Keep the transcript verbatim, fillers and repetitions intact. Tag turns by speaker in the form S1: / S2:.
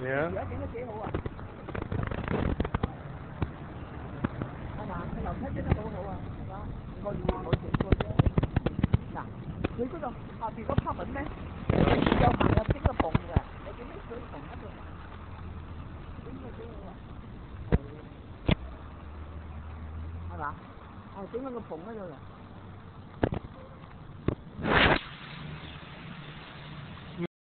S1: 而家整得幾好啊！係嘛？佢樓梯整得好好啊，係嘛？我以前冇整過啫。嗱，佢嗰度下邊嗰 part 咧，有行有整個棚嘅，有整啲水棚喺度，整得幾好啊！係，係嘛？係整咗個棚喺度啦。